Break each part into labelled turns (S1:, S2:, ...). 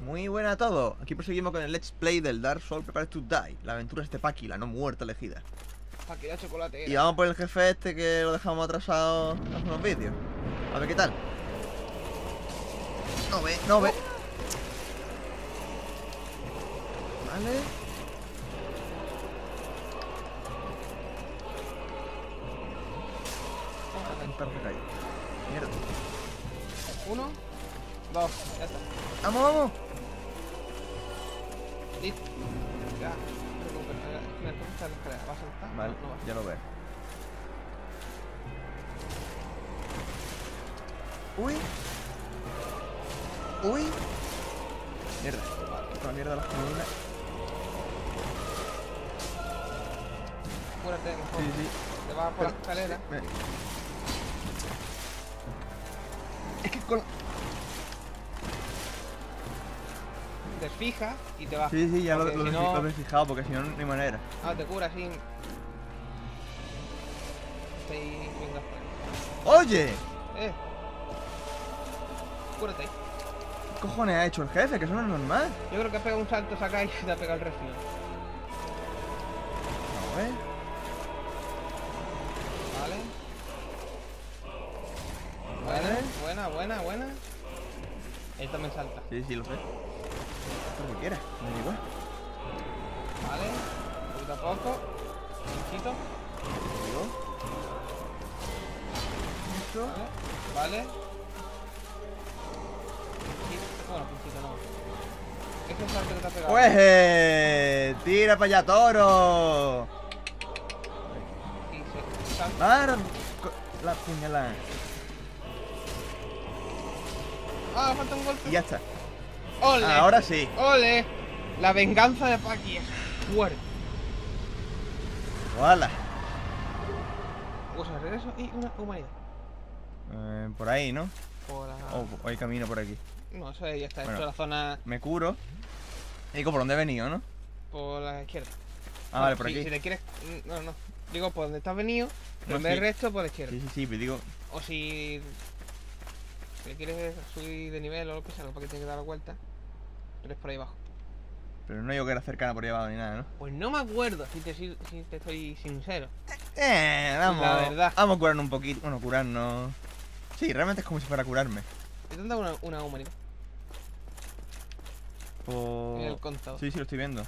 S1: Muy buena a todos. Aquí proseguimos con el Let's Play del Dark Souls Prepare to Die. La aventura es de Paki, la no muerta elegida.
S2: Paki la chocolatera.
S1: Y vamos por el jefe este que lo dejamos atrasado hace unos vídeos. A ver qué tal. No ve, no ve. Vale. Un perro que cae. Mierda.
S2: 1, 2, ya está.
S1: ¡Vamos, vamos!
S2: Listo. Ya. Me está la escalera. ¿Va a saltar?
S1: Vale,
S2: No, no va.
S1: ya lo veo. ¡Uy! ¡Uy! Mierda. Quita la mierda las columnas.
S2: Apúrate, mejor.
S1: Sí, sí.
S2: Te vas por la escalera.
S1: Es que con...
S2: Te fijas y te vas.
S1: Sí, sí, ya lo
S2: Porque si no...
S1: he fijado, porque si no, no hay manera.
S2: Ah, te cura así. Ahí, venga.
S1: ¡Oye!
S2: Cúrate ahí.
S1: ¿Qué cojones ha hecho el jefe? Que eso no es normal.
S2: Yo creo que ha pegado un salto, saca y te ha pegado el refil.
S1: A ver.
S2: Vale. Buena. Él también salta.
S1: Sí, sí, lo sé. Lo que quiera, me da igual.
S2: Vale. Poquito a poco. Pinchito.
S1: Digo. Eso.
S2: Vale. Bueno, pinchito no. Ese es el salto que te ha pegado.
S1: ¡Pues! ¡Tira para allá, toro!
S2: Y se salta.
S1: ¡Para! La puñalada.
S2: Ah, falta un golpe.
S1: Y ya está.
S2: ¡Ole!
S1: Ahora sí.
S2: ¡Ole! La venganza de Paki es fuerte.
S1: ¡Hala!
S2: Usa el regreso y una humanidad.
S1: Por ahí, ¿no?
S2: Por la...
S1: O hay camino por aquí.
S2: No, eso ya está.
S1: Bueno.
S2: Esto es la zona
S1: Me curo. Y digo, ¿por dónde he venido, no?
S2: por la izquierda.
S1: Ah, vale, por aquí.
S2: Si te quieres... No. Digo, por donde estás venido, pero
S1: No,
S2: en vez del
S1: sí.
S2: resto, por la izquierda.
S1: Sí, pero digo...
S2: O si le quieres subir de nivel o lo que sea, para que tienes que dar la vuelta, pero es por ahí abajo.
S1: Pero no hay hoguera cercana por ahí abajo ni nada, ¿no?
S2: Pues no me acuerdo, si te estoy sincero.
S1: Vamos.
S2: La verdad.
S1: Vamos a curarnos un poquito. Bueno, curarnos... Sí, realmente es como si fuera a curarme.
S2: Te han dado una humanidad en el contador.
S1: Sí, lo estoy viendo.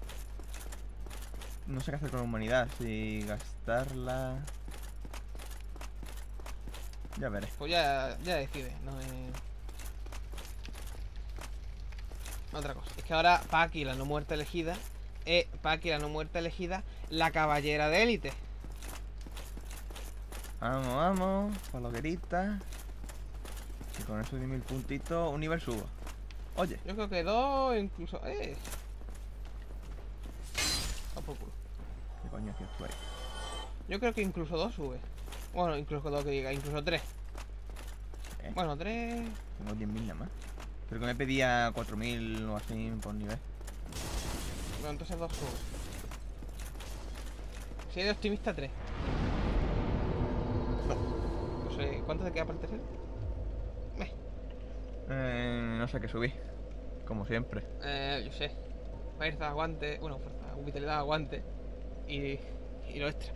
S1: No sé qué hacer con la humanidad. Si gastarla... Ya veré.
S2: Pues ya decides, no es... Otra cosa. Es que ahora Paki, la no muerta elegida, la caballera de élite.
S1: Vamos. Para la hoguerita. Y con esos 10.000 puntitos, un nivel subo. Oye.
S2: Yo creo que 2, incluso... A por culo.
S1: ¿Qué coño hacías tú ahí?
S2: Yo creo que incluso 2 sube. Bueno, incluso 2 que diga, incluso 3. Bueno, 3...
S1: Tengo 10.000 nada más. Pero que me pedía 4.000 o así por nivel.
S2: Bueno, entonces 2 sube. Si eres optimista, 3. No sé, ¿cuánto te queda para el tercero?
S1: No sé qué subí. Como siempre.
S2: Yo sé. Fuerza, aguante. Bueno, fuerza, vitalidad, aguante. Y lo extra.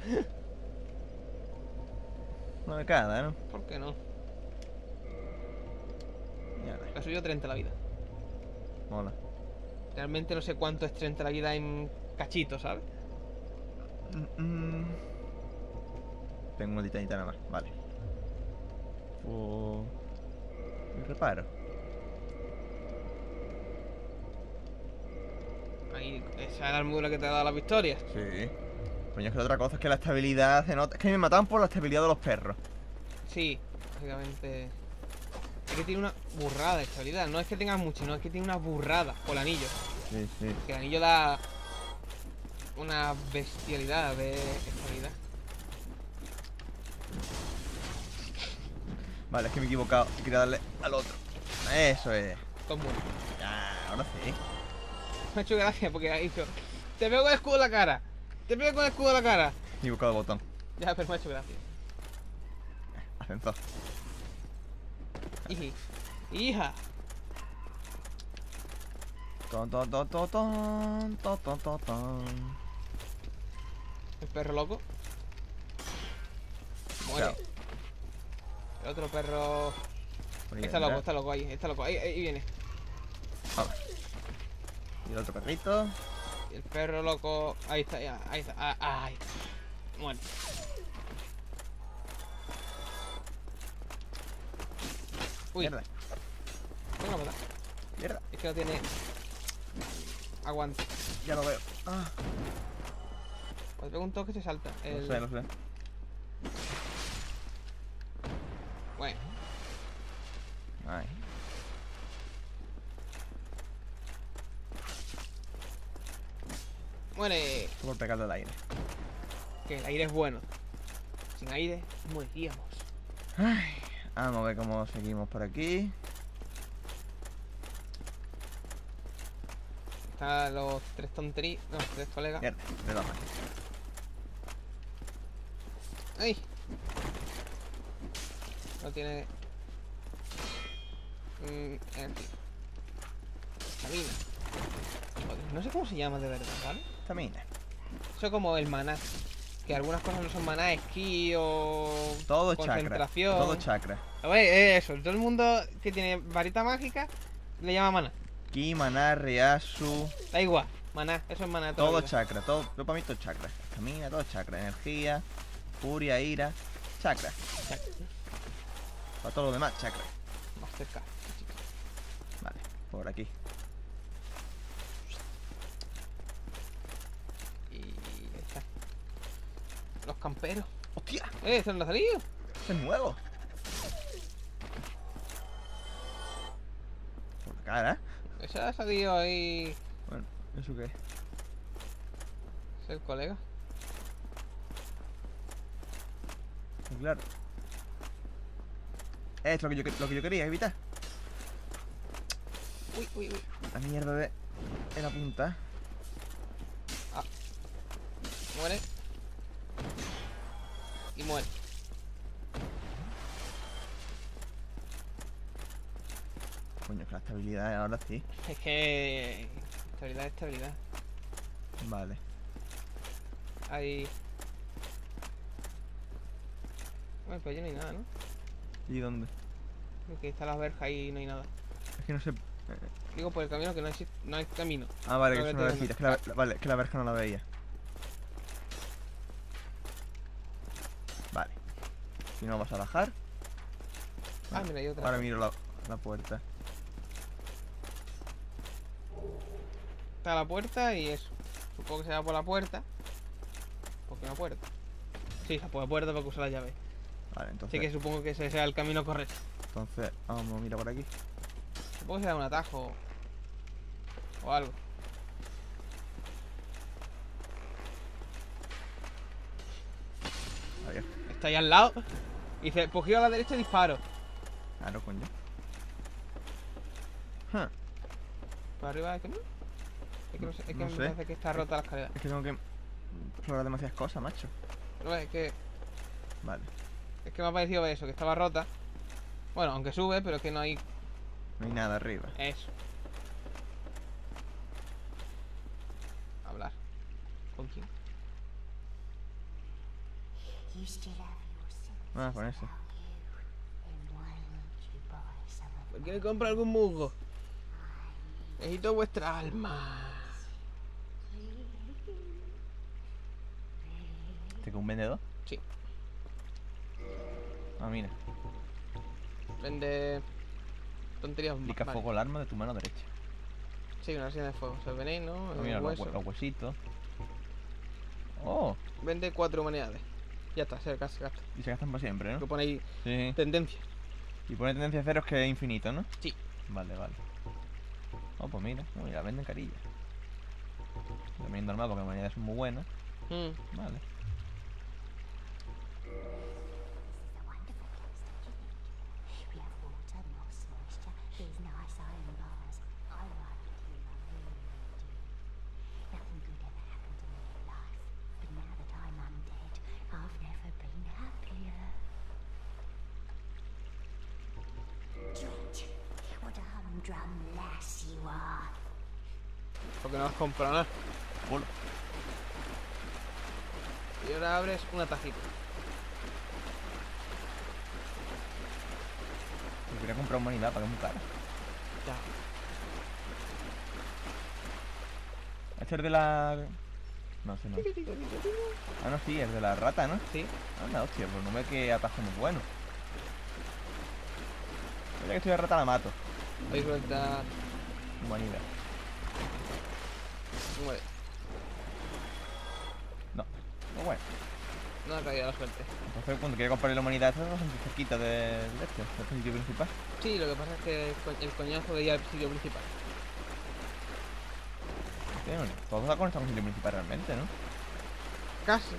S1: Uno de cada, ¿no?
S2: ¿Por qué no?
S1: Ya ves.
S2: Le ha subido 30 la vida.
S1: Mola.
S2: Realmente no sé cuánto es 30 la vida en cachitos, ¿sabes?
S1: Tengo una titanita nada más. Vale. Y reparo.
S2: Ahí, esa es la armadura que te ha dado la victoria.
S1: Sí. Coño, es que otra cosa es que la estabilidad se nota. Es que me mataban por la estabilidad de los perros.
S2: Sí, básicamente. Es que tiene una burrada de estabilidad. No es que tengas mucho, no es que tiene una burrada por el anillo.
S1: Sí.
S2: Que el anillo da una bestialidad de estabilidad.
S1: Vale, es que me he equivocado. Quería darle al otro. Eso es.
S2: Todo mundo.
S1: Ya, ahora sí.
S2: Me ha hecho gracia porque ha dicho: te pego el escudo en la cara. Te pego con el escudo en la cara.
S1: Me he equivocado el botón.
S2: Ya, pero me ha hecho gracia.
S1: Ascensor.
S2: Hija.
S1: Ton, ton, ton, ton, ton, ton, ton, ton, ton.
S2: El perro loco. Muere.
S1: Chao.
S2: El otro perro.
S1: Por ahí
S2: Está
S1: vendrá.
S2: loco, está loco ahí, está loco. Ahí viene.
S1: Vamos. Y el otro perrito.
S2: Y el perro loco. Ahí está, ya. Ahí está. Ahí está. Muere. Uy,
S1: Mierda,
S2: venga a matar.
S1: mierda.
S2: Es que no tiene. Aguante.
S1: Ya lo veo. Ah,
S2: Pues pega un toque y se salta.
S1: lo sé, lo sé.
S2: Bueno,
S1: Ay.
S2: muere.
S1: Por pegarle al aire.
S2: Que el aire es bueno. Sin aire, moriríamos.
S1: Ay. Vamos a ver cómo seguimos por aquí.
S2: Están los tres tonterías. No, tres colegas.
S1: Mierda, le damos.
S2: ¡Ay! No tiene. Energía. Estamina. Joder, no sé cómo se llama de verdad, ¿vale?
S1: Estamina.
S2: Eso es como el maná. Que algunas cosas no son maná, esquí o.
S1: Todo chakra.
S2: concentración.
S1: Todo chakra.
S2: A ver, eso. Todo el mundo que tiene varita mágica le llama maná.
S1: Ki, maná, Ryasu.
S2: Da igual. Maná, eso es maná. de toda
S1: Todo
S2: la vida.
S1: chakra. Todo, yo para mí todo chakra. Estamina, todo chakra. Energía, furia, ira. Chakra. Para todo lo demás, chakra.
S2: Mastercard, chicos.
S1: Vale, por aquí.
S2: Y ahí está. Los camperos.
S1: ¡Hostia!
S2: ¿Eso no ha salido?
S1: ¡Este es nuevo! Por la cara.
S2: Eso ha salido ahí.
S1: Bueno, ¿eso qué es?
S2: Es el colega.
S1: Muy claro. Es lo que yo quería evitar.
S2: Uy, uy, uy.
S1: La mierda de la punta.
S2: Muere. Y muere.
S1: Coño, que la estabilidad ahora sí.
S2: Es que. Estabilidad, estabilidad.
S1: Vale.
S2: Ahí. Bueno, pues allí no hay nada, ¿no?
S1: ¿Y dónde?
S2: Porque está la verja ahí y no hay nada.
S1: Es que no sé.
S2: Digo por el camino que no existe, no hay camino.
S1: Ah, vale,
S2: No,
S1: que eso
S2: vete
S1: no lo decir. Es que vale, es que la verja no la veía. Vale. Si no vas a bajar.
S2: Ah, mira, hay otra.
S1: Ahora miro la puerta.
S2: Está la puerta y eso. Supongo que se va por la puerta. ¿Por qué una puerta? Sí, se puede puerta para que use la llave.
S1: Vale,
S2: Así
S1: entonces.
S2: que supongo que ese sea el camino correcto.
S1: Entonces, vamos a mirar por aquí.
S2: Supongo que será un atajo. O algo.
S1: Adiós.
S2: Está ahí al lado. Y dice, pues giro a la derecha y disparo.
S1: Claro, coño. Huh.
S2: ¿Por arriba del camino? Es que no sé, es que
S1: No
S2: me
S1: sé.
S2: parece que está rota la escalera.
S1: Es que tengo que explorar demasiadas cosas, macho.
S2: No, es que
S1: Vale.
S2: me ha parecido eso, que estaba rota. Bueno, aunque sube, pero es que no hay
S1: No hay nada arriba.
S2: eso. Hablar. ¿Con quién?
S1: Ah, con ese.
S2: ¿Por qué me compra algún musgo? Necesito vuestra alma.
S1: ¿Este que un vendedor?
S2: Sí.
S1: Ah, mira.
S2: Vende tonterías.
S1: Aplica
S2: Vale.
S1: fuego al arma de tu mano derecha.
S2: Sí, una silla de fuego. O sea, el veneno,
S1: Ah,
S2: el
S1: mira,
S2: hueso.
S1: los huesitos. Oh,
S2: Vende 4 humanidades. Ya está, se gasta.
S1: y se gastan para siempre,
S2: Lo
S1: ¿no?
S2: pone ahí
S1: Sí.
S2: tendencia.
S1: Y pone tendencia a ceros que es infinito, ¿no?
S2: Sí.
S1: Vale, vale. Oh, pues mira, la venden carilla. También normal porque las humanidades son muy buenas. Vale.
S3: What a humdrum lass you are.
S2: Porque no has comprado nada.
S1: Culo.
S2: Y ahora abres una tajita.
S1: Yo quería comprar humanidad para que es muy cara.
S2: Ya.
S1: Este es de la... No sé, no. Ah, no, sí, es de la rata, ¿no?
S2: Sí.
S1: Anda, hostia, pues no ve que atajo muy bueno. Ya que estoy de rata la mato.
S2: Voy a sueltar.
S1: Humanidad.
S2: Muere.
S1: No, no bueno.
S2: No ha caído la suerte.
S1: Entonces cuando quiera comprar la humanidad, esto es bastante cerquita del sitio principal.
S2: Sí, lo que pasa es que el coñazo de ir al sitio principal.
S1: Todos la conectamos con el sitio principal realmente, ¿no?
S2: Casi.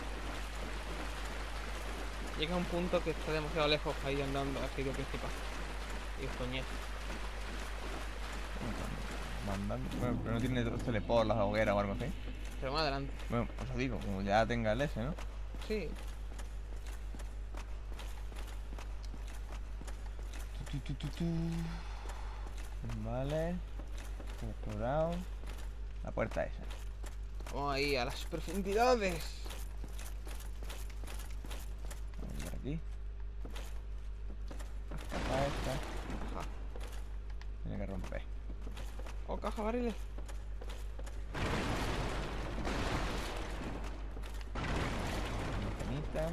S2: Llega a un punto que está demasiado lejos para ir andando al sitio principal. Y es coñazo.
S1: Bueno, pero no tiene teleport la hoguera o algo así.
S2: Pero más adelante.
S1: Bueno, pues os digo, como ya tenga el S, ¿no?
S2: Sí.
S1: Vale. Explorado. La puerta esa.
S2: Vamos ahí a las profundidades.
S1: Vamos por aquí. La capa esta.
S2: Ajá.
S1: Tiene que romper.
S2: O caja barriles.
S1: Ventanita.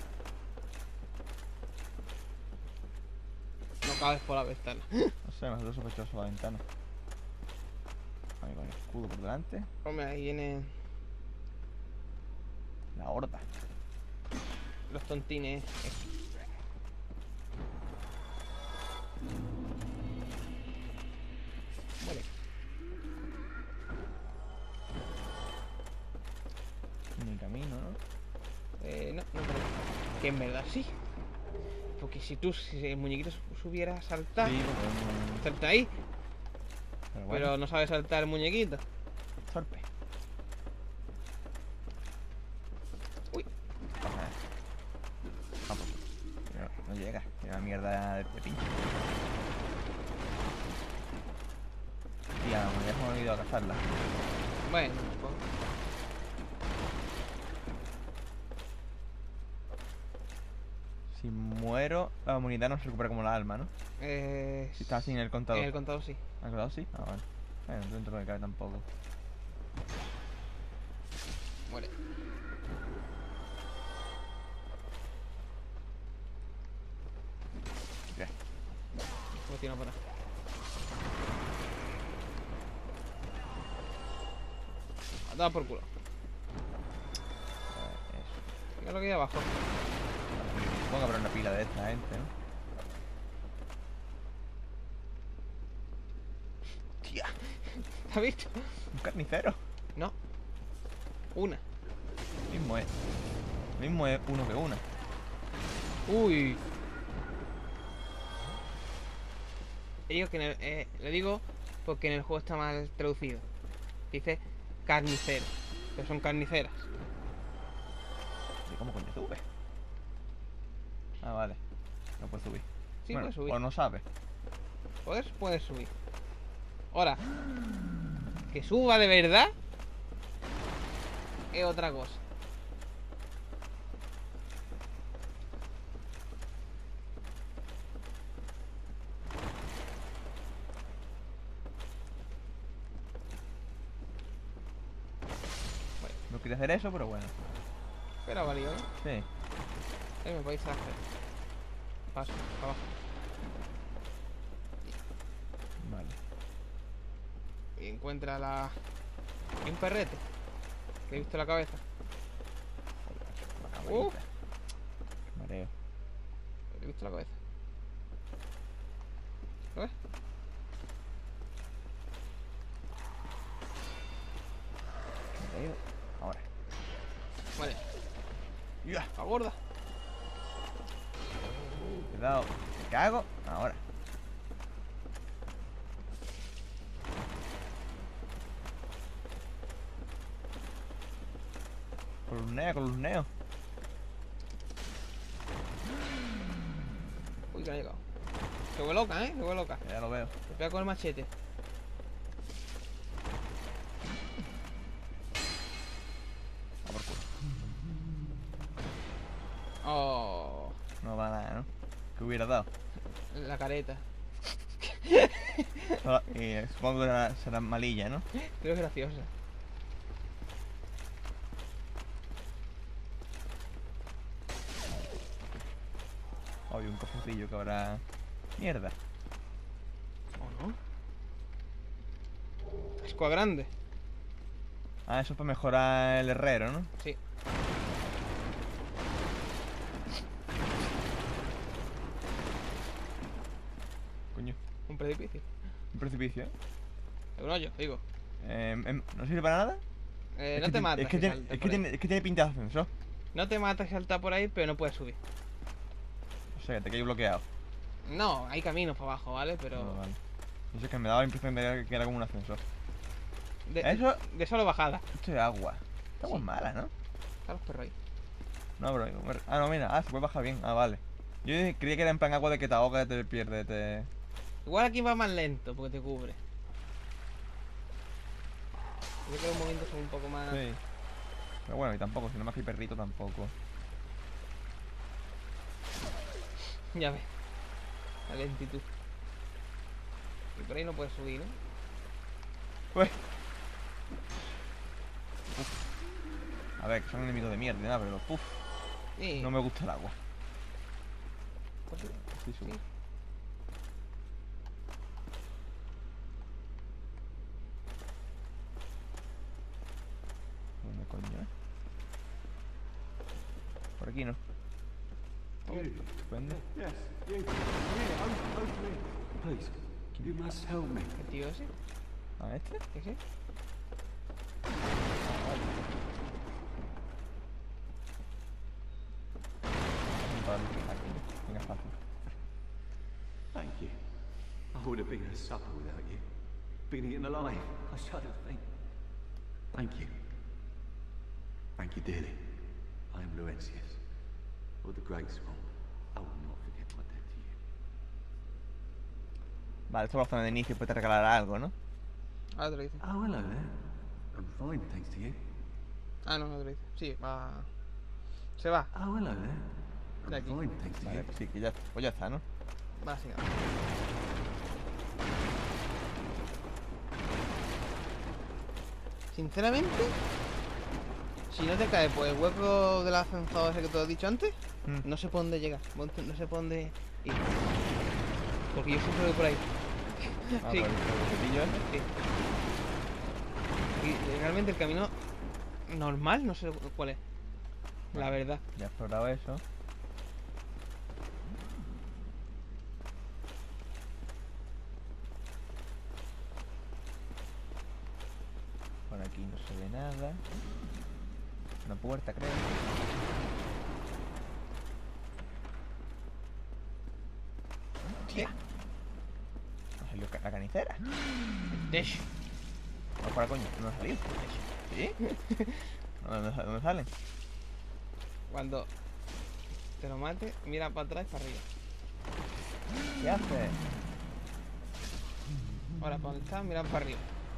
S2: No cabes por la ventana.
S1: No sé, me hace sospechoso la ventana. Ahí con el escudo por delante.
S2: Hombre, ahí vienen
S1: La horda.
S2: los tontines. Muere.
S1: Mi camino, ¿no?
S2: No creo. Que en verdad sí. Porque si el muñequito subiera a saltar,
S1: Sí, porque
S2: salta ahí,
S1: pero bueno,
S2: pero no sabe saltar el muñequito.
S1: torpe.
S2: Uy.
S1: Ajá. Vamos. No llega. Tiene una mierda de pinche. Tía, ya se me ha olvidado cazarla.
S2: Bueno, pues,
S1: Si muero, la comunidad no se recupera como la alma, ¿no? Si está sin el contador.
S2: en el contador sí.
S1: ¿El contador sí? Ah, vale. Bueno, dentro de cabe tampoco.
S2: Muere.
S1: ¿Qué?
S2: No tiene para. A tomar por culo.
S1: Eso.
S2: Mira lo que hay abajo.
S1: Supongo que habrá una pila de esta gente, ¿no? Tía,
S2: ¿Has visto?
S1: un carnicero.
S2: No. Una.
S1: Mismo es uno que una.
S2: Uy. Le digo, que le digo porque en el juego está mal traducido. Dice carnicero. Pero son carniceras.
S1: ¿Y cómo coño sube? Ah, vale. No puede subir.
S2: Sí,
S1: Bueno,
S2: puede subir.
S1: o no sabe.
S2: Puedes subir. Ahora, que suba de verdad es otra cosa.
S1: No quería hacer eso, pero bueno.
S2: Pero valió, ¿no?
S1: Sí.
S2: Ahí me podéis hacer. Paso, abajo.
S1: Vale.
S2: Y encuentra un perrete. Que he visto la cabeza.
S1: La camarita. Mareo.
S2: Le he visto la cabeza. ¿Lo ves?
S1: Mareo. Ahora.
S2: Vale.
S1: Ya.
S2: La gorda.
S1: Cuidado. Me cago. Ahora. Columneo.
S2: Uy, que no ha llegado. Se vuelve loca, ¿eh? Se vuelve loca.
S1: Ya lo veo.
S2: Te pega con el machete.
S1: ¿Qué hubiera dado?
S2: La careta.
S1: Supongo que será malilla, ¿no?
S2: Creo que es graciosa.
S1: Hay un cofrecillo que habrá... Mierda.
S2: ¿O no? Escoa grande.
S1: Ah, eso es para mejorar el herrero, ¿no?
S2: Sí.
S1: Coño,
S2: Un precipicio.
S1: un precipicio, ¿eh?
S2: Es un hoyo, digo.
S1: ¿No sirve para nada?
S2: No te matas.
S1: Es que,
S2: si
S1: tiene,
S2: saltas
S1: es, que
S2: por ahí.
S1: tiene, es que tiene pinta de ascensor.
S2: No te matas si saltas por ahí, pero no puedes subir.
S1: O sea, te quedas bloqueado.
S2: No, hay caminos para abajo, ¿vale? Pero.
S1: No, vale. No sé, que me daba la impresión de que era como un ascensor.
S2: De, de solo bajada.
S1: Esto es agua. Esta agua
S2: Sí.
S1: es mala, ¿no?
S2: Están los perros ahí.
S1: No, bro. Ah, no, mira. Ah, se puede bajar bien. Ah, vale. Yo creía que era en plan agua de que te ahogas, te pierdes, te...
S2: Igual aquí va más lento porque te cubre. Yo creo que moviéndose un poco más.
S1: Sí. Pero bueno, y tampoco, si no me hace perrito tampoco.
S2: Ya ves. La lentitud. Y por ahí no puedes subir, ¿no?
S1: Pues. A ver, que son enemigos de mierda, nada, pero uff,
S2: Sí.
S1: no me gusta el agua.
S2: Pues sí.
S1: Sí, subo.
S2: Sí.
S1: ¿Dónde coño, Por aquí, ¿no? Estupendo.
S3: Yes, you. Open me. Please, you must help me.
S2: ¿El tío ese?
S1: ¿A este?
S2: ¿Ese?
S1: Vale, aquí. Venga, fácil.
S3: Thank you. I would have been a supper without you. Been eaten alive. I shudder to think. Thank you. Thank you dearly. I am Laurentius, of the Great Swamp. I will not forget my debt to you.
S1: Vale, esto es la zona de inicio, puede te regalar algo, ¿no?
S2: Ahora te lo dice.
S3: Oh, hello there. I'm fine, thanks to you.
S2: Ah, no, no te lo dice. Sí, va. Se va.
S3: Oh, hello there.
S2: De
S3: I'm
S2: aquí.
S3: fine, thanks to
S1: Vale,
S3: you.
S1: pues sí, que ya, pues ya está, ¿no?
S2: Va así. Sinceramente, si no te cae por el hueco del ascensor ese que te he dicho antes, no sé por dónde llegar, no sé por dónde ir. Porque yo siempre voy por ahí.
S1: Ah,
S2: Sí.
S1: por el bocetillo ese.
S2: Sí. Y realmente el camino normal no sé cuál es. La verdad.
S1: Ya he explorado eso. Por aquí no se ve nada. Una puerta, creo.
S2: ¿Qué?
S1: ¿No salió la canicera?
S2: Dash.
S1: No, para coño, no ha salido. ¿Sí? ¿Dónde salen?
S2: Cuando te lo mate, mira para atrás y para arriba.
S1: ¿Qué haces?
S2: Ahora, para donde está, mira para arriba.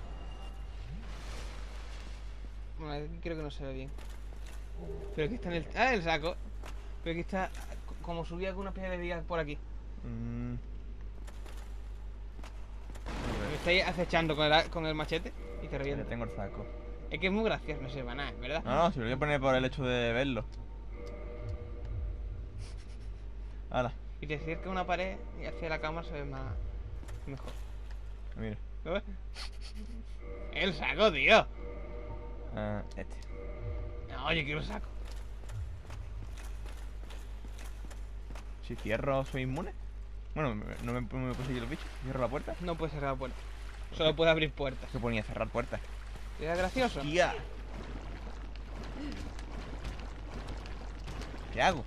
S2: Bueno, aquí creo que no se ve bien. Pero aquí está en el... ¡Ah, el saco! Pero aquí está... Como subía con una especie de viga por aquí.
S1: Mmm...
S2: Me estáis acechando con el machete y te
S1: Ya
S2: reviento.
S1: tengo el saco.
S2: Es que es muy gracioso, no sirve para nada, ¿verdad?
S1: No, si lo voy a poner por el hecho de verlo. Hala,
S2: Y te acerca una pared y hacia la cámara se ve más... mejor.
S1: mira.
S2: ¿Lo ves? El saco, tío.
S1: Este.
S2: No, yo quiero el saco.
S1: Si cierro, soy inmune. Bueno, no me puedo seguir los bichos. Cierro la puerta.
S2: No puedes cerrar la puerta. Solo puedes abrir puertas.
S1: Se ponía a cerrar puertas.
S2: ¿Es gracioso?
S1: ¡Tía! ¿Qué hago?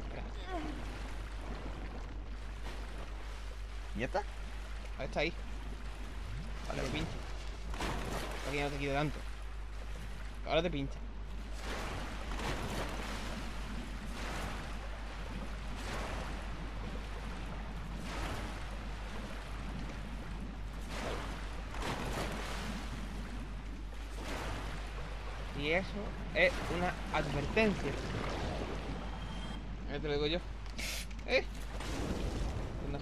S1: ¿Y ya está?
S2: Ahora está ahí. Vale, te pincha. Aquí ya no te quito tanto. Ahora te pincha. Y eso es una advertencia. Ya te lo digo yo.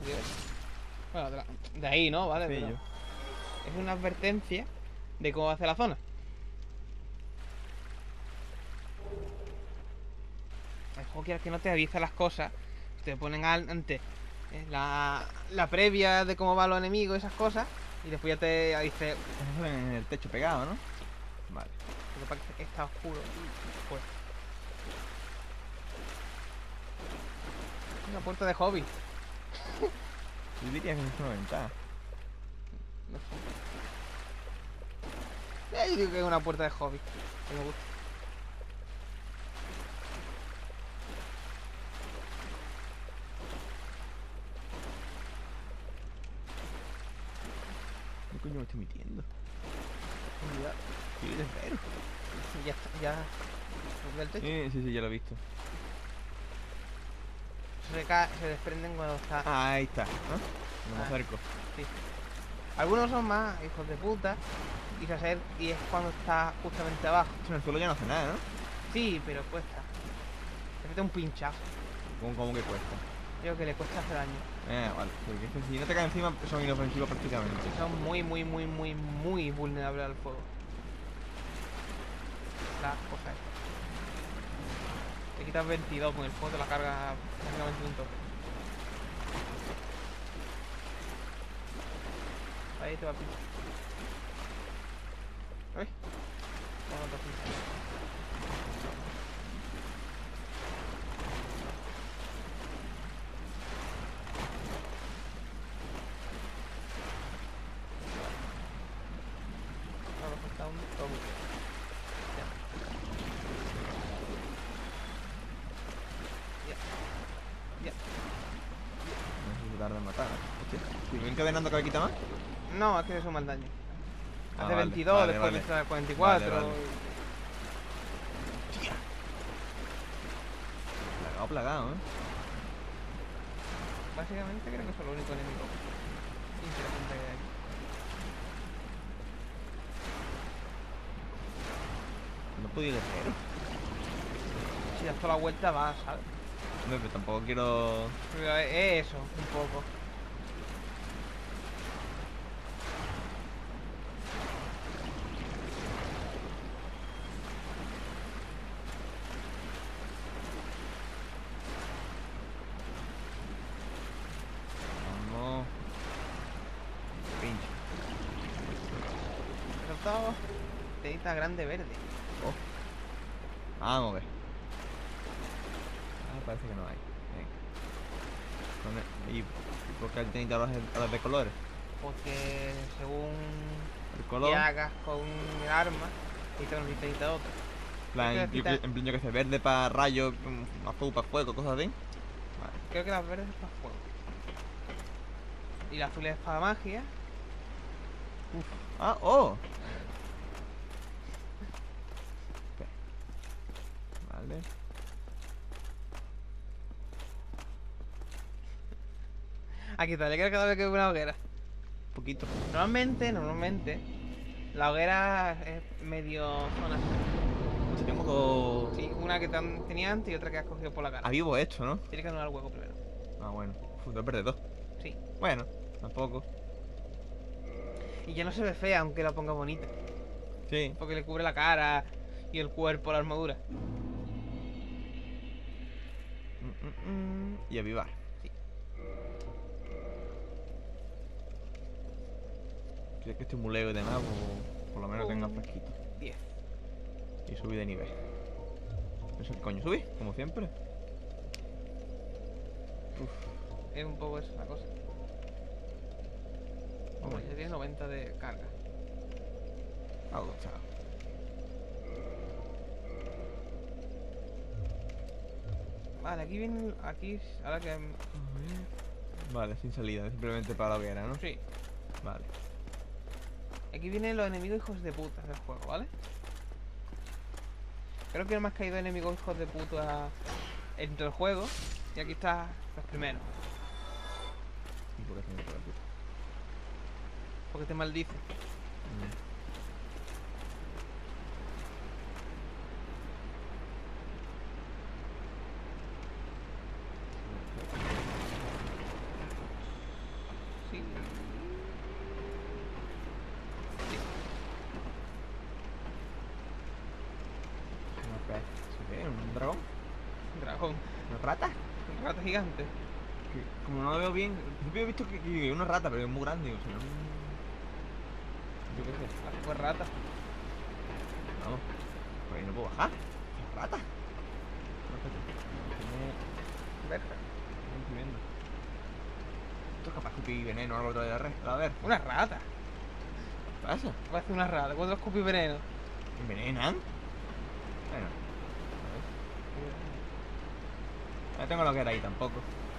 S2: Bueno, de ahí, ¿no? Vale,
S1: Sí,
S2: pero
S1: yo.
S2: es una advertencia de cómo hace la zona. El juego quiere que no te avisa las cosas. Te ponen antes la previa de cómo van los enemigos, esas cosas. Y después ya te dice.
S1: Eso en el techo pegado, ¿no? Vale.
S2: Lo que pasa es que está oscuro. Pues. Una puerta de hobby.
S1: Yo diría que es una ventaja.
S2: No sé. Yo digo que es una puerta de hobby. Que me gusta.
S1: ¿Qué coño me estoy metiendo?
S2: Cuidado.
S1: Sí, de espero.
S2: Ya está, ya. ¿Del techo?
S1: Sí, ya lo he visto.
S2: Se desprenden cuando está.
S1: Ah, ahí está, ¿no? Me acerco.
S2: Sí. Algunos son más hijos de puta. Y es cuando está justamente abajo.
S1: En el suelo ya no hace nada, ¿no?
S2: Sí, pero cuesta. Se mete un pinchazo.
S1: ¿Cómo que cuesta?
S2: Creo que le cuesta hacer daño.
S1: Vale. Porque es que si no te cae encima son inofensivos prácticamente.
S2: Son muy vulnerables al fuego. Las cosas estas. Te quitas 22 con el fuego, te la carga prácticamente de un toque. Ahí te va a pinchar. ¿Ves? ¿Cómo te pincha? Ahora falta un toque. Ya.
S1: No sé si tarda en matar. Hostia. ¿Y me encadenando cada quita más?
S2: No, es que le suma el daño.
S1: Ah,
S2: Hace
S1: vale,
S2: 22,
S1: vale,
S2: después
S1: vale.
S2: le sale 44.
S1: Vale. Plagado, ¿eh?
S2: Básicamente creo que es el único enemigo interesante que hay aquí.
S1: No he podido leer.
S2: Si das toda la vuelta va, ¿sabes?
S1: No, pero tampoco quiero...
S2: Pero es eso, un poco.
S1: Vamos. Pinche.
S2: Resultado, telita grande verde.
S1: Oh. Vamos a ver. Ah, parece que no hay. Venga. ¿Y por qué tenéis a los de colores?
S2: Porque según
S1: El color.
S2: que hagas con el arma, necesitas una telita de otra.
S1: En plan, yo que sé, verde para rayo, azul para fuego, cosas así. Vale.
S2: Creo que las verdes es para fuego. Y la azul es para magia.
S1: Ah, oh. Vale.
S2: Aquí te alegra cada vez que veo una hoguera.
S1: Un poquito.
S2: Normalmente, la hoguera es medio zona.
S1: Si tengo dos...
S2: Sí, una que tenía antes y otra que has cogido por la cara.
S1: A vivo esto, ¿no?
S2: Tienes que anular el hueco primero.
S1: Ah, bueno. Dos verdes dos.
S2: Sí.
S1: Bueno, tampoco.
S2: Y ya no se ve fea aunque la ponga bonita.
S1: Sí.
S2: Porque le cubre la cara y el cuerpo, la armadura.
S1: Y avivar.
S2: Sí.
S1: Creo que estoy muy leve de nada, por lo menos tenga fresquito.
S2: 10.
S1: Y subí de nivel. Eso, coño, subí, como siempre.
S2: Es un poco eso, la cosa. Como ya tiene 90 de carga.
S1: Algo, chao.
S2: Vale, aquí viene. Aquí, ahora que.
S1: Vale, sin salida, simplemente para la hoguera, ¿no?
S2: Sí.
S1: Vale.
S2: Aquí vienen los enemigos hijos de puta del juego, ¿vale? Creo que no me has caído enemigos hijos de puta entre el juego. Y aquí están los primeros.
S1: ¿Y por qué se me fue la puta?
S2: Porque te maldice. cajón.
S1: ¿Una rata?
S2: Un rata gigante.
S1: Como no lo veo bien, al principio he visto que hay una rata, pero es muy grande, o sea, yo qué sé.
S2: La super rata.
S1: Vamos, por ahí no puedo bajar. ¿La rata? No, espérate.
S2: Verga.
S1: No estoy viendo. Esto es capaz de escupir veneno o algo de la red. A ver,
S2: Una rata.
S1: ¿qué pasa?
S2: Va a hacer una rata. ¿Cuántos escupí veneno?
S1: ¿Envenenan? Bueno, a ver. No tengo lo que era ahí tampoco.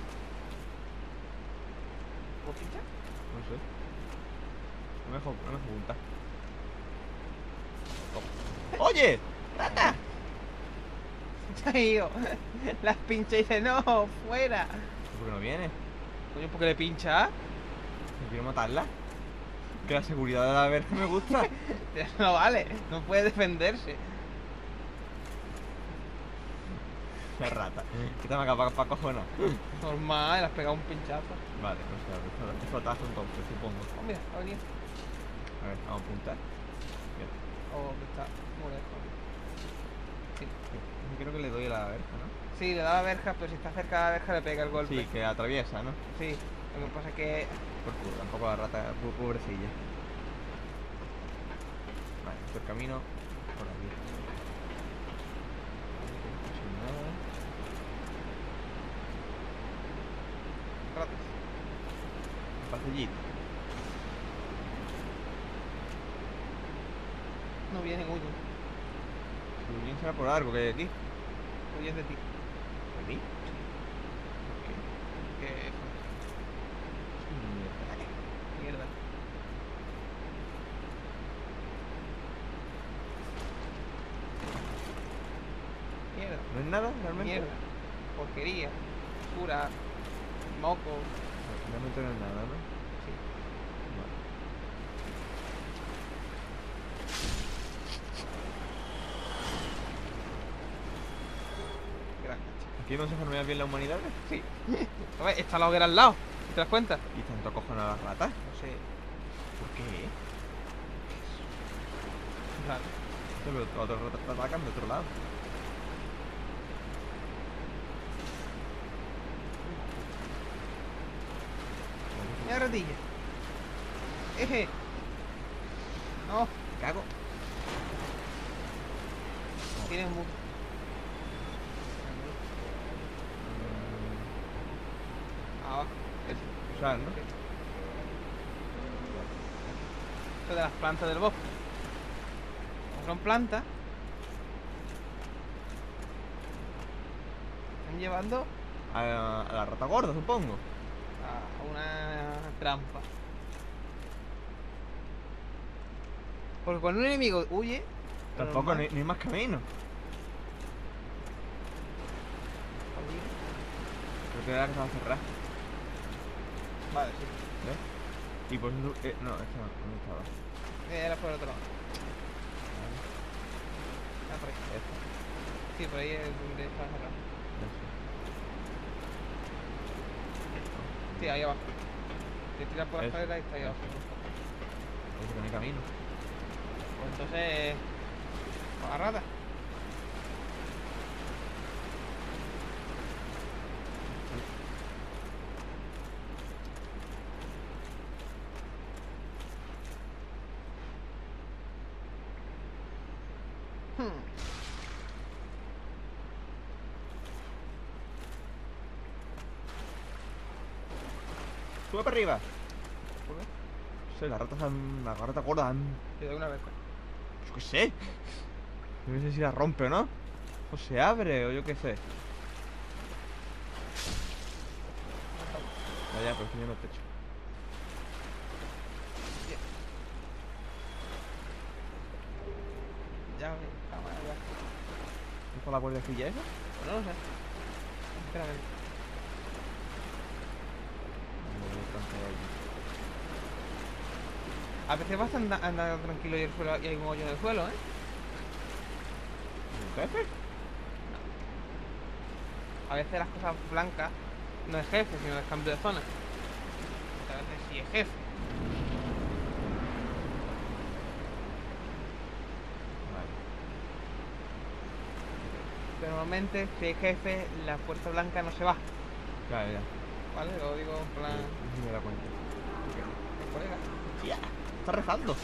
S2: ¿Puedo pinchar?
S1: No sé. No me dejo juntar. Oh. ¡Oye! ¡Rata!
S2: Se ha ido. Las pincha y dice, no, fuera.
S1: ¿Por qué no viene?
S2: Coño, ¿por qué le pincha?
S1: ¿No quiero matarla? Que la seguridad de la verga me gusta.
S2: No vale, no puede defenderse.
S1: La rata. ¿Qué te me acaba para cojonar?
S2: Normal, le has pegado un pinchazo.
S1: Vale, no sé, explotazo entonces, supongo.
S2: Oh, mira, ha venido.
S1: A ver, vamos a apuntar. Bien.
S2: Oh, que está muy lejos. Sí.
S1: Creo que le doy a la verja, ¿no?
S2: Sí, le da la verja, pero si está cerca de la verja le pega el golpe.
S1: Sí, que atraviesa, ¿no?
S2: Sí, lo que pasa es que...
S1: Por culo, tampoco la rata, pobrecilla. Vale, esto el camino por aquí. Sin nada.
S2: Ratas.
S1: Un pasillito.
S2: No vienen, huyen.
S1: Si bien será por algo que hay aquí.
S2: Huyen de ti.
S1: ¿Aquí? ¿Por qué?
S2: Que... Mierda. Mierda.
S1: ¿No es nada realmente?
S2: Mierda. Porquería. Basura. Moco.
S1: Realmente no es nada, ¿no?
S2: Sí.
S1: Vale.
S2: Gran cacha.
S1: ¿Aquí no se formea bien la humanidad?
S2: Sí. A ver, está la hoguera al lado. ¿Te das cuenta?
S1: ¿Y tanto acojonan a las ratas?
S2: No sé.
S1: ¿Por qué?
S2: Claro.
S1: Pero otros ratas te atacan de otro lado.
S2: Mira ratilla. Eje. No.
S1: Cago.
S2: Tienes un... Abajo.
S1: Usar, ¿no?
S2: Esto de las plantas del bosque. Como son plantas, están llevando
S1: A la rata gorda, supongo.
S2: a una trampa. Porque cuando un enemigo huye, lo
S1: Tampoco,
S2: normal-
S1: ni hay más camino. Creo que era que se va a cerrar.
S2: Vale, sí.
S1: ¿Ves? Y por eso... no, esta no, ¿dónde estaba?
S2: Era por el otro lado.
S1: Vale,
S2: Ah, por ahí.
S1: esta.
S2: Sí, por ahí es donde está cerrado.
S1: Eso.
S2: Sí, ahí abajo. Te tiras por la
S1: Eso,
S2: escalera y está ahí
S1: eso.
S2: abajo.
S1: Parece que no hay camino.
S2: Pues entonces... Agarrada.
S1: Sube para arriba.
S2: ¿Por qué?
S1: No sé, la rata gorda.
S2: Te doy una vez.
S1: Yo qué sé. Yo no sé si la rompe o no. O se abre, o yo qué sé. Ya, pero estoy en el techo.
S2: Ya, cámara, ya.
S1: ¿Es por la cuerdecilla esa?
S2: Pues no lo sé. Sinceramente. A veces vas andando tranquilo y el suelo y hay un hoyo en el suelo, ¿eh?
S1: ¿Un jefe?
S2: A veces las cosas blancas no es jefe, sino es cambio de zona. A veces sí es jefe.
S1: Vale.
S2: Pero normalmente, si hay jefe, la fuerza blanca no se va.
S1: Claro, ya.
S2: ¿Vale? Lo digo en plan.
S1: Sí, me da cuenta.
S2: Colega.
S1: Tía, está rezando.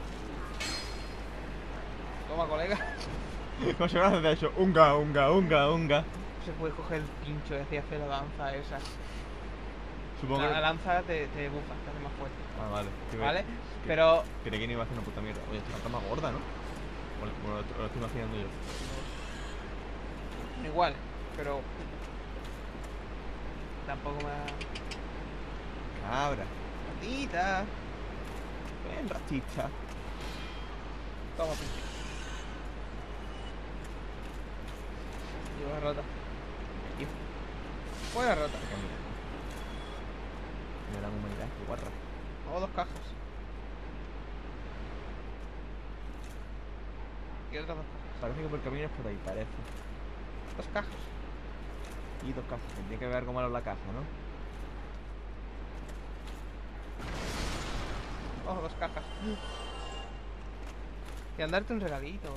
S2: Toma, colega.
S1: ¿Cómo se llama de eso? Unga, unga, unga, unga.
S2: Se puede coger el pincho y así hacer la danza esa.
S1: Supongo
S2: La
S1: que...
S2: lanza te bufa, te hace más fuerte.
S1: Ah, vale.
S2: ¿Vale? Pero
S1: Creí que no iba a hacer una puta mierda. Oye, esta está más gorda, ¿no? Bueno, lo estoy imaginando yo.
S2: igual, pero tampoco me da.
S1: Cabra.
S2: Ratita.
S1: Ven, ratita.
S2: Toma, pinche. Lleva rata.
S1: Aquí.
S2: Buena rata.
S1: Me dan humanidad, qué guarra.
S2: Hago 2 cajas. Y otras 2 cajas.
S1: Parece que por el camino es por ahí, parece.
S2: 2 cajas.
S1: Y 2 cajas. Tiene que ver algo malo la caja, ¿no?
S2: Ojo, 2 cajas. Y andarte un regalito.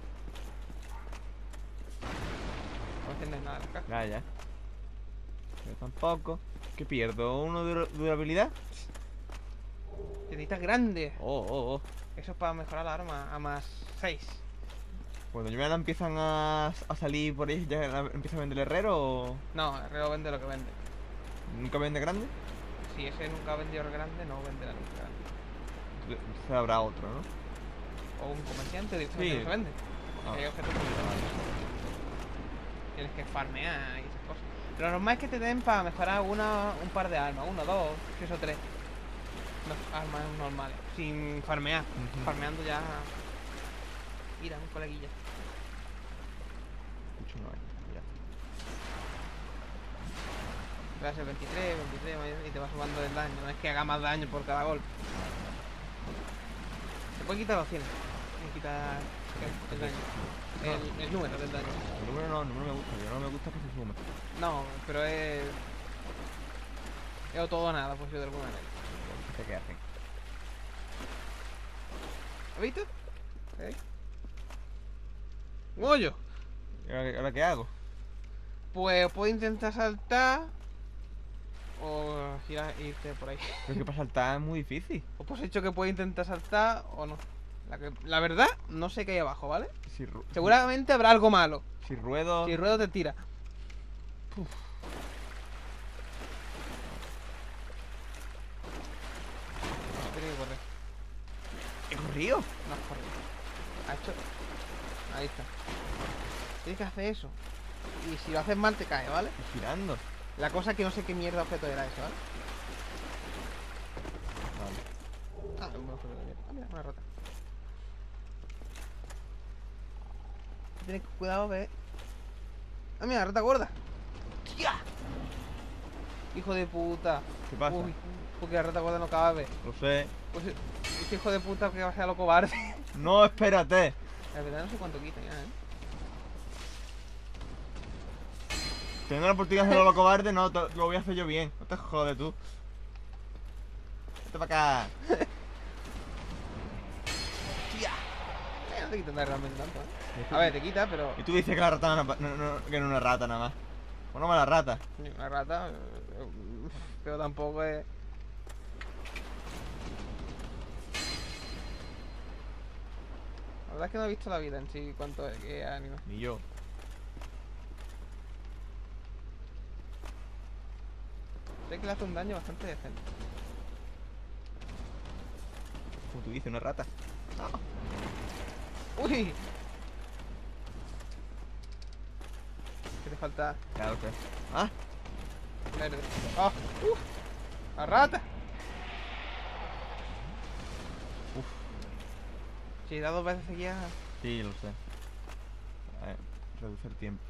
S2: No tienes nada en la caja.
S1: Ya, ya. Pero tampoco. ¿Qué pierdo? ¿Uno de durabilidad?
S2: Necesitas grande.
S1: Oh.
S2: Eso es para mejorar la arma a más 6.
S1: Cuando ya la empiezan a salir por ahí, ¿ya la empieza a vender el herrero o...?
S2: No, el herrero vende lo que vende.
S1: ¿Nunca vende grande?
S2: Si ese nunca ha vendido el grande, no venderá nunca grande.
S1: Entonces habrá otro, ¿no?
S2: O un comerciante directamente
S1: Sí.
S2: no se vende.
S1: Ah.
S2: Hay objetos que no venden. Tienes que farmear y esas cosas. Pero lo normal es que te den para mejorar un par de armas. 1, 2, 3 o 3. Armas normales. Sin farmear.
S1: Ujú.
S2: Farmeando ya. Mira, un coleguilla.
S1: Escucho no hay, ya.
S2: Va a ser 23 y te va sumando el daño. No es que haga más daño por cada golpe. Se puede quitar los 100. Y quitar el daño. El número del daño.
S1: El número no me gusta, yo no me gusta que se sume.
S2: No, pero es. Es o todo o nada, pues yo de alguna manera.
S1: No sé qué hacen.
S2: ¿Has visto? ¿Eh? ¡Un hoyo!
S1: ¿Y ahora qué hago?
S2: Pues puedo intentar saltar. O irte por ahí.
S1: Pero es que para saltar es muy difícil.
S2: O pues he hecho que puedo intentar saltar o no. La verdad, no sé qué hay abajo, ¿vale? Seguramente habrá algo malo.
S1: Si ruedo...
S2: Si el ruedo te tira. No, tiene que correr.
S1: ¿He corrido?
S2: No has corrido. Ha hecho. Ahí está. Tienes que hacer eso. Y si lo haces mal te cae, ¿vale?
S1: Estoy girando.
S2: La cosa es que no sé qué mierda objeto era eso, ¿vale?
S1: Vale.
S2: Un objeto de mierda. Mira, una rata. Tienes cuidado, ve. Mira, rata gorda. ¡Tía! Hijo de puta.
S1: ¿Qué pasa?
S2: Uy, porque la rata gorda no cabe.
S1: Lo sé.
S2: Pues este hijo de puta que va a ser lo cobarde.
S1: No, espérate.
S2: La verdad no sé cuánto quita ya,
S1: Teniendo la oportunidad de hacerlo lo cobarde, no, lo voy a hacer yo bien. No te jodes tú. Vete para acá.
S2: ¡Tía! No te quita realmente tanto, A ver, te quita, pero...
S1: Y tú dices que la rata no, que no es una rata nada más. Pues no mala rata.
S2: Una rata, pero tampoco es... La verdad es que no he visto la vida en sí, cuánto es que anima.
S1: Ni yo.
S2: Sé que le hace un daño bastante decente.
S1: Como tú dices, una rata.
S2: ¡Uy! ¿Qué te falta?
S1: Claro que. Ah,
S2: Verde. ¡Ah! ¡Uf! ¡La rata!
S1: uff.
S2: Si da 2 veces seguidas...
S1: Sí, lo sé. A ver, reduce el tiempo.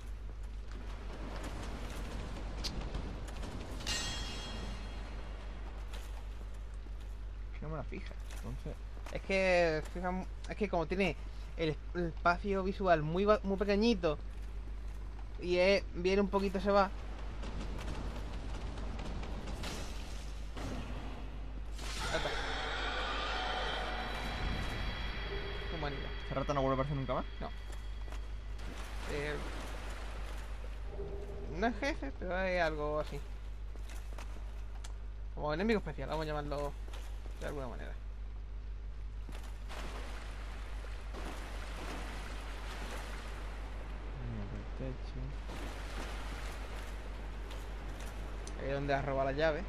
S1: Que no me la fija. Entonces.
S2: Es que, es que como tiene el espacio visual muy pequeñito y viene un poquito se va. Rata. Humanidad.
S1: ¿Esta rata no vuelve a aparecer nunca más?
S2: No. No es jefe, pero es algo así. Como enemigo especial, vamos a llamarlo de alguna manera.
S1: Mira, por el techo.
S2: Ahí es donde has robado la llave.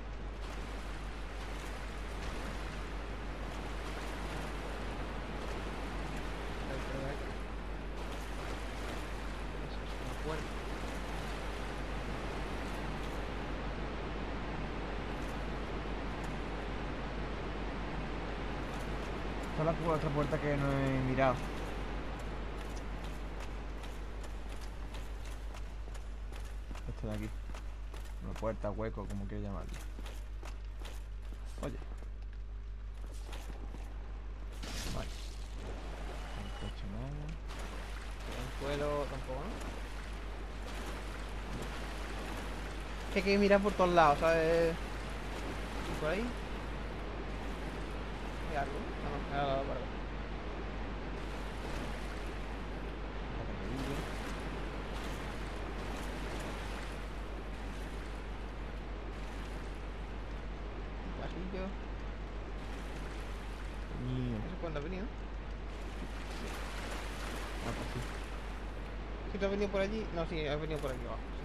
S2: Eso es una puerta.
S1: Esta es la otra puerta que no he mirado. Esto de aquí. Una puerta, hueco, como quieras llamarlo. Oye. Vale. No he hecho nada.
S2: El suelo tampoco, ¿no? Que hay que mirar por todos lados, ¿sabes? ¿Y por ahí? ¿Hay algo? No, no, nada, nada, para. Un pasillo.
S1: Mío.
S2: No sé cuándo has venido.
S1: Ah, pues sí.
S2: Si tú has venido por allí. No, sí, has venido por aquí abajo. Sí.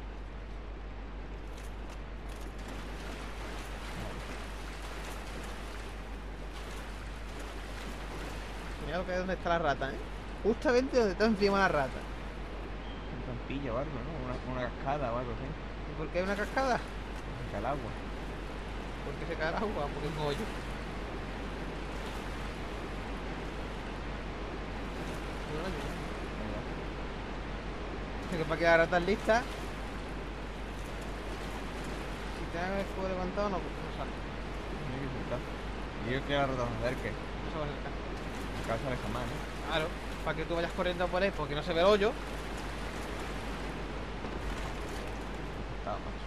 S2: Mira que es donde está la rata, ¿eh? Justamente donde está encima la rata.
S1: Un trampillo o algo, ¿no? Una cascada o algo así.
S2: ¿Y por qué hay una cascada?
S1: Cerca del agua.
S2: ¿Por qué se cae el agua? Porque es un hoyo. Un hoyo, ¿no? Así que para que la rata lista. Si te hagas el fuego levantado, no sale.
S1: Tiene que intentar. Y yo quiero retroceder que
S2: No se va a acercar.
S1: en casa de jamás, ¿no?
S2: Claro, para que tú vayas corriendo por ahí porque no se ve el hoyo.
S1: Estaba macho.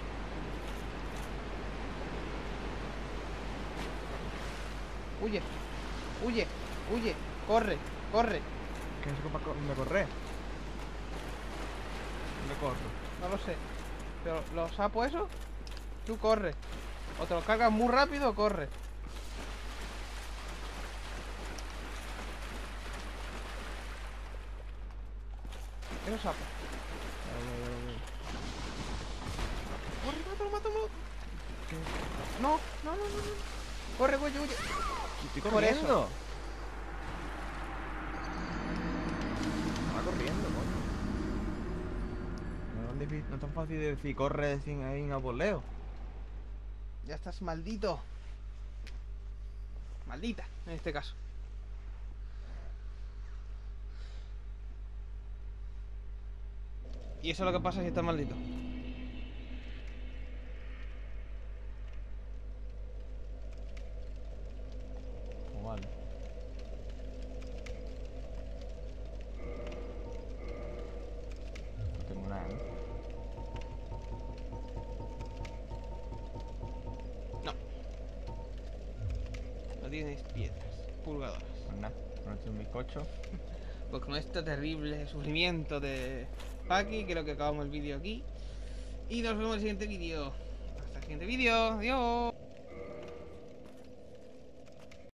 S2: Huye, huye, huye, corre, corre.
S1: ¿Qué es eso para dónde correr? ¿Dónde corro?
S2: No lo sé. Pero los sapos esos, tú corre. O te los cargas muy rápido o corre. Esos sapos. Corre, mátalo, mátalo. No, no, no, no, no. Corre, huye, huye.
S1: Estoy
S2: Por
S1: corriendo.
S2: eso.
S1: Va corriendo, coño. No es tan fácil de decir corre sin ahí en aboleo.
S2: Ya estás maldito. Maldita, en este caso. Y eso es lo que pasa si estás maldito.
S1: Pues vale. No tengo nada, ¿no?
S2: No. No tienes piedras. Pulgadoras.
S1: Pues nada, no tengo un bizcocho.
S2: Pues con este terrible sufrimiento de Paki, creo que acabamos el vídeo aquí. Y nos vemos en el siguiente vídeo. Hasta el siguiente vídeo. Adiós.